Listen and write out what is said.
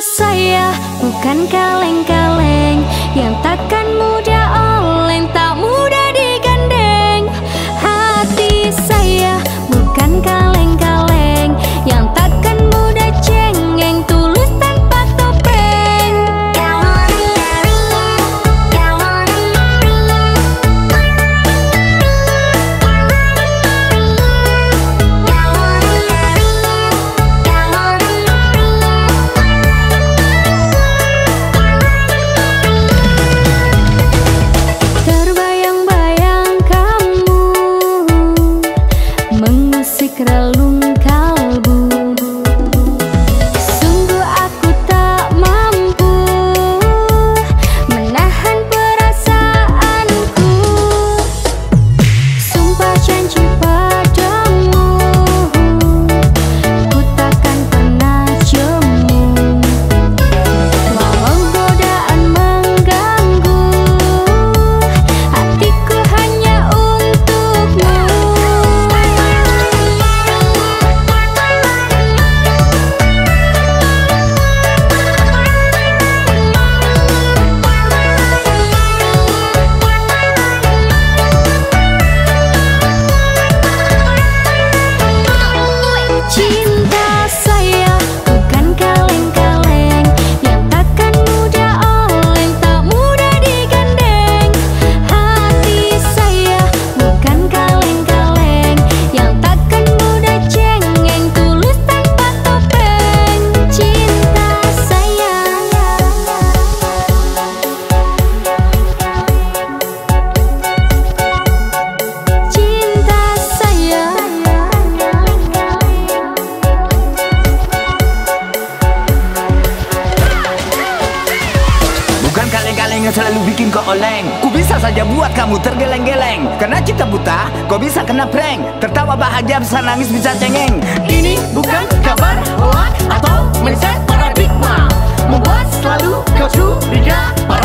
saya bukan kaleng-kaleng yang takkan mudah oleng, tak mudah digandeng. Hati saya bukan kaleng-kaleng yang takkan mudah cengeng, tulus tanpa topeng. Terbayang-bayang kamu mengusik relung kalbu. Sungguh aku tak mampu menahan perasaanku. Sumpah janji padamu, ku takkan pernah jemu. Walau godaan mengganggu, hatiku hanya untukmu. Cinta saya bukan kaleng-kaleng yang takkan mudah oleng, tak mudah digandeng. Hati saya bukan kaleng-kaleng yang takkan mudah cengeng, tulus tanpa topeng. Cinta saya, cinta saya. Bukan kaleng-kaleng yang selalu bikin kau oleng. Ku bisa saja buat kamu tergeleng-geleng. Karena cinta buta, kau bisa kena prank. Tertawa bahagia, bisa nangis, bisa cengeng. Ini bukan kabar hoak atau meleset paradigma, membuat selalu kau curiga.